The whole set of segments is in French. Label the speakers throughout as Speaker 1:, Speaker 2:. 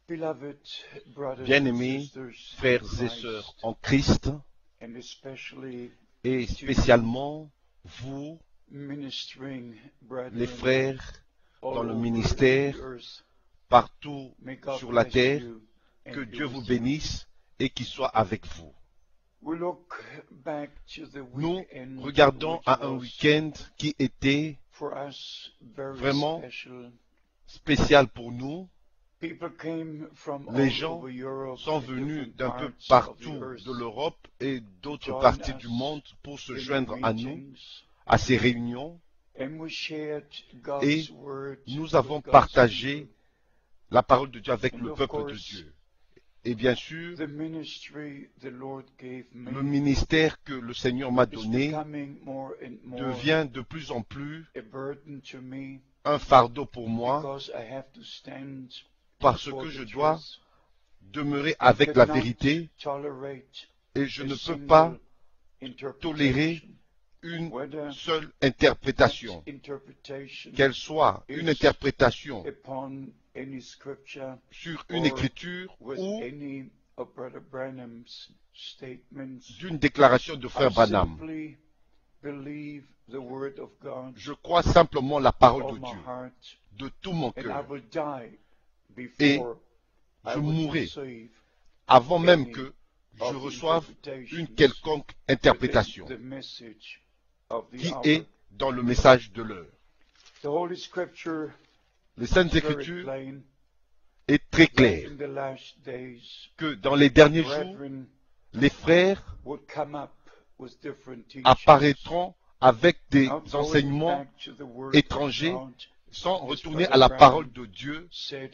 Speaker 1: Bien-aimés frères et sœurs en Christ, et spécialement vous, les frères dans le ministère, partout sur la terre, que Dieu vous bénisse et qu'il soit avec vous. Nous regardons à un week-end qui était vraiment spécial pour nous. Les gens sont venus d'un peu partout de l'Europe et d'autres parties du monde pour se joindre à nous, à ces réunions, et nous avons partagé la parole de Dieu avec le peuple de Dieu. Et bien sûr, le ministère que le Seigneur m'a donné devient de plus en plus un fardeau pour moi, parce que je dois demeurer avec la vérité et je ne peux pas tolérer une seule interprétation, qu'elle soit une interprétation sur une écriture ou d'une déclaration de frère Branham. Je crois simplement la parole de Dieu de tout mon cœur, et je mourrai avant même que je reçoive une quelconque interprétation qui est dans le message de l'heure. Les Saintes Écritures est très clair que dans les derniers jours, les frères apparaîtront avec des enseignements étrangers sans retourner à la parole de Dieu.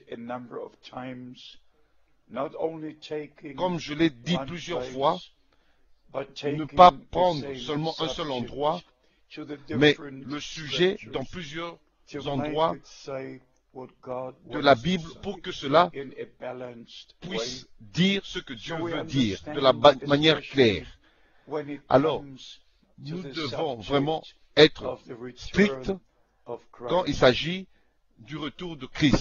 Speaker 1: Comme je l'ai dit plusieurs fois, ne pas prendre seulement un seul endroit, mais le sujet dans plusieurs endroits de la Bible pour que cela puisse dire ce que Dieu veut dire de la manière claire. Alors, nous devons vraiment être stricts quand il s'agit du retour de Christ.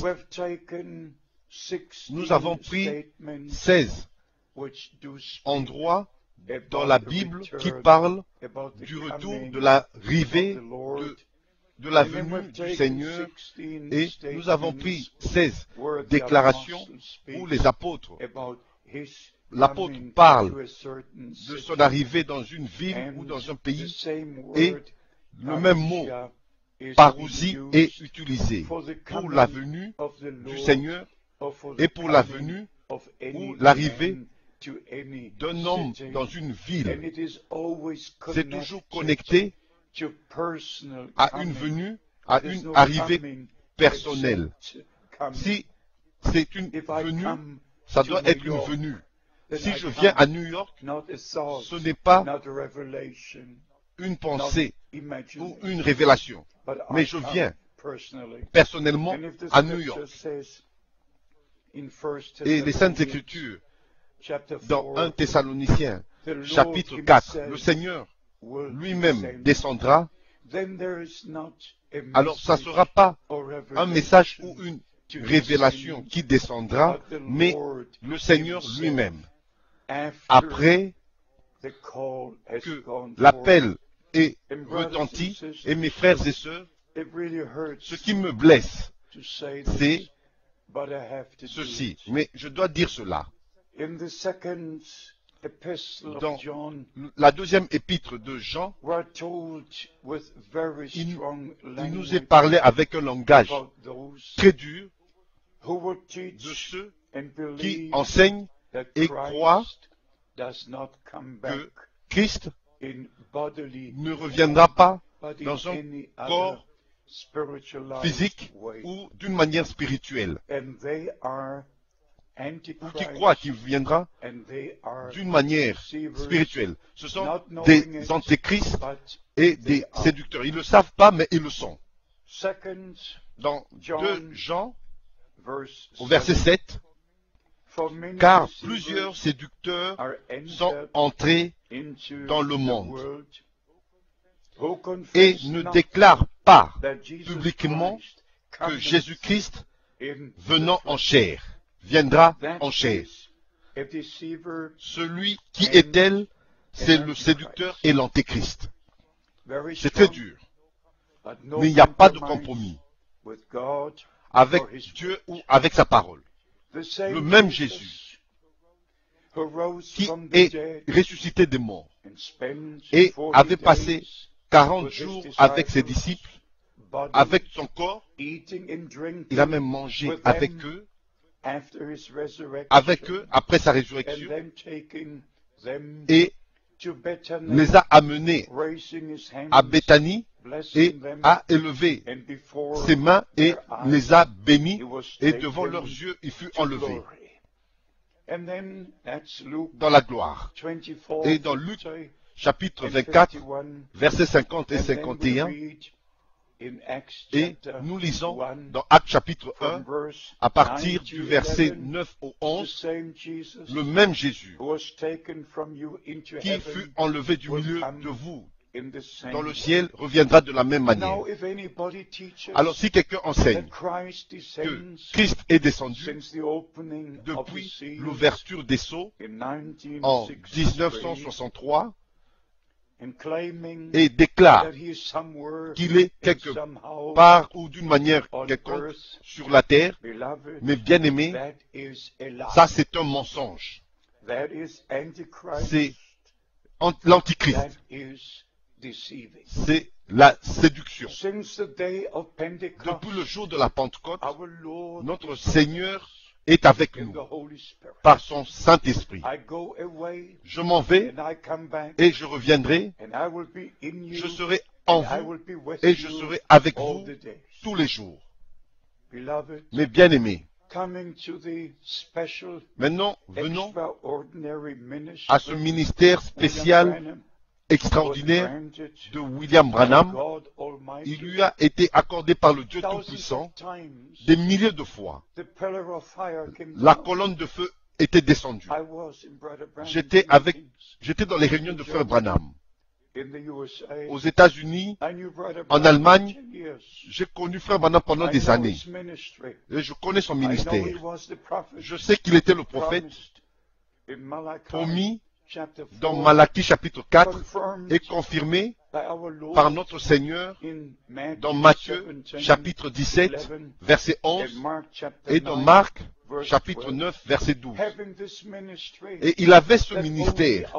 Speaker 1: Nous avons pris 16 endroits dans la Bible qui parlent du retour, de l'arrivée, de la venue du Seigneur, et nous avons pris 16 déclarations où l'apôtre parle de son arrivée dans une ville ou dans un pays, et le même mot, parousie, est utilisé pour la venue du Seigneur et pour la venue ou l'arrivée d'un homme dans une ville. C'est toujours connecté à une venue, à une arrivée personnelle. Si c'est une venue, ça doit être une venue. Si je viens à New York, ce n'est pas une pensée ou une révélation, mais je viens personnellement à New York. Et les Saintes Écritures, dans 1 Thessaloniciens, chapitre 4, le Seigneur lui-même descendra. Alors, ça ne sera pas un message ou une révélation qui descendra, mais le Seigneur lui-même. Après que l'appel est retenti, et mes frères et sœurs, ce qui me blesse, c'est ceci. Mais je dois dire cela. Dans la deuxième épître de Jean, il nous est parlé avec un langage très dur de ceux qui enseignent et croient que Christ ne reviendra pas dans un corps physique ou d'une manière spirituelle, ou qui croient qu'il viendra d'une manière spirituelle. Ce sont des antéchrists et des séducteurs. Ils ne le savent pas, mais ils le sont. Dans 2 Jean, au verset 7, car plusieurs séducteurs sont entrés dans le monde et ne déclarent pas publiquement que Jésus-Christ, venant en chair, viendra en chair. Celui qui est tel, c'est le séducteur et l'antéchrist. C'est très dur. Mais il n'y a pas de compromis avec Dieu ou avec sa parole. Le même Jésus qui est ressuscité des morts et avait passé 40 jours avec ses disciples, avec son corps, il a même mangé avec eux après sa résurrection et les a amenés à Béthanie et a élevé ses mains et les a bénis et devant leurs yeux il fut enlevé dans la gloire. Et dans Luc chapitre 24 versets 50 et 51, et nous lisons dans Actes chapitre 1 à partir du verset 9 au 11, le même Jésus qui fut enlevé du milieu de vous dans le ciel reviendra de la même manière. Alors si quelqu'un enseigne que Christ est descendu depuis l'ouverture des sceaux en 1963 et déclare qu'il est quelque part ou d'une manière quelconque sur la terre, mais bien aimé, ça c'est un mensonge. C'est l'antichrist. C'est la séduction. Depuis le jour de la Pentecôte, notre Seigneur est avec nous par son Saint-Esprit. Je m'en vais et je reviendrai. Je serai en vous et je serai avec vous tous les jours. Mes bien-aimés, maintenant venons à ce ministère spécial extraordinaire de William Branham. Il lui a été accordé par le Dieu Tout-Puissant des milliers de fois. La colonne de feu était descendue. J'étais dans les réunions de Frère Branham. Aux États-Unis, en Allemagne, j'ai connu Frère Branham pendant des années. Et je connais son ministère. Je sais qu'il était le prophète promis dans Malachie chapitre 4 et confirmé par notre Seigneur dans Matthieu chapitre 17 verset 11 et dans Marc chapitre 9 verset 12. Et il avait ce ministère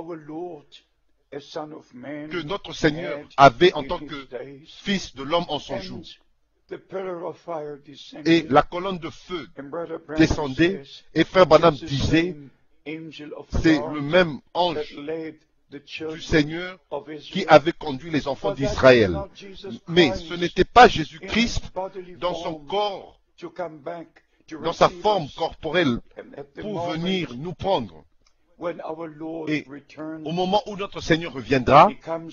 Speaker 1: que notre Seigneur avait en tant que Fils de l'homme en son jour. Et la colonne de feu descendait et Frère Branham disait: c'est le même ange du Seigneur qui avait conduit les enfants d'Israël. Mais ce n'était pas Jésus-Christ dans son corps, dans sa forme corporelle, pour venir nous prendre. Et au moment où notre Seigneur reviendra,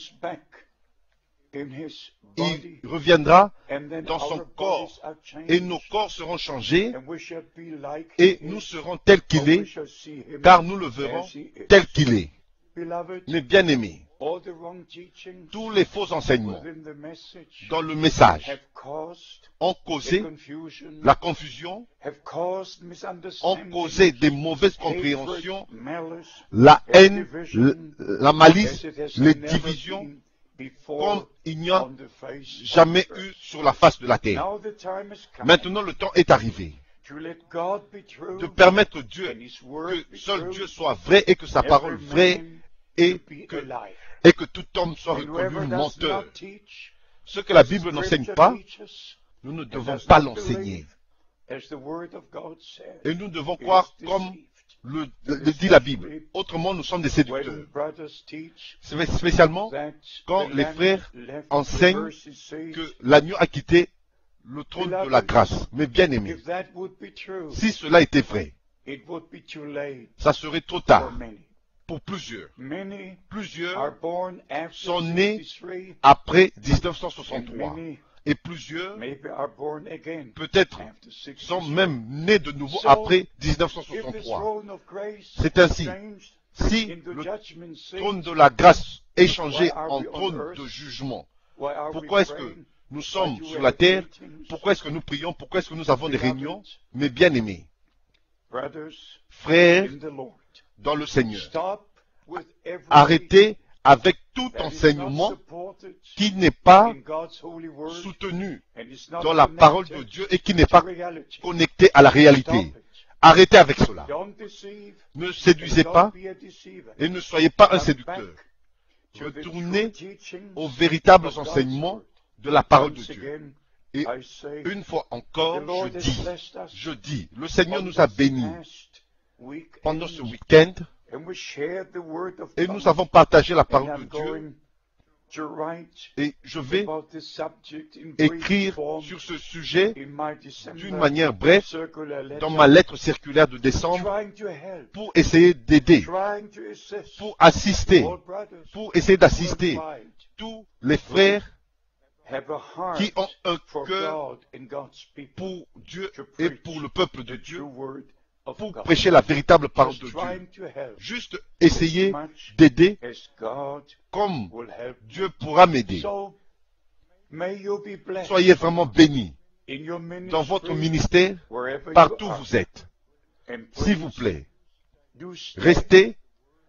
Speaker 1: il reviendra dans son corps et nos corps seront changés et nous serons tels qu'il est, car nous le verrons tel qu'il est. Mes bien-aimés, tous les faux enseignements dans le message ont causé la confusion, ont causé des mauvaises compréhensions, la haine, la malice, les divisions, comme il n'y a jamais eu sur la face de la terre. Maintenant, le temps est arrivé de permettre Dieu, que seul Dieu soit vrai et que sa parole vraie et que tout homme soit reconnu menteur. Ce que la Bible n'enseigne pas, nous ne devons pas l'enseigner. Et nous devons croire comme le dit la Bible. Autrement, nous sommes des séducteurs. Spécialement quand les frères enseignent que l'agneau a quitté le trône de la grâce. Mais bien aimé, si cela était vrai, ça serait trop tard pour plusieurs. Plusieurs sont nés après 1963. Et plusieurs, peut-être, sont même nés de nouveau après 1963. C'est ainsi. Si le trône de la grâce est changé en trône de jugement, pourquoi est-ce que nous sommes sur la terre? Pourquoi est-ce que nous prions? Pourquoi est-ce que nous avons des réunions? Mes bien-aimés, Frères dans le Seigneur, arrêtez avec tout enseignement qui n'est pas soutenu dans la parole de Dieu et qui n'est pas connecté à la réalité. Arrêtez avec cela. Ne séduisez pas et ne soyez pas un séducteur. Retournez aux véritables enseignements de la parole de Dieu. Et une fois encore, je dis, le Seigneur nous a bénis pendant ce week-end et nous avons partagé la parole de Dieu. Et je vais écrire sur ce sujet d'une manière brève dans ma lettre circulaire de décembre pour essayer d'aider, pour assister, pour essayer d'assister tous les frères qui ont un cœur pour Dieu et pour le peuple de Dieu, pour prêcher la véritable parole de Dieu. Juste essayer d'aider comme Dieu pourra m'aider. Soyez vraiment bénis dans votre ministère, partout où vous êtes. S'il vous plaît, restez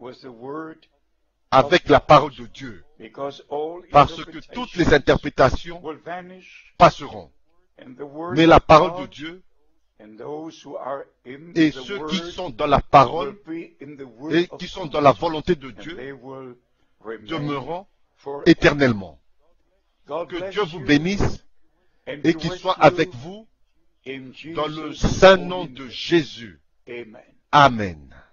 Speaker 1: avec la parole de Dieu, parce que toutes les interprétations passeront. Mais la parole de Dieu et ceux qui sont dans la parole et qui sont dans la volonté de Dieu demeureront éternellement. Que Dieu vous bénisse et qu'il soit avec vous dans le saint nom de Jésus. Amen.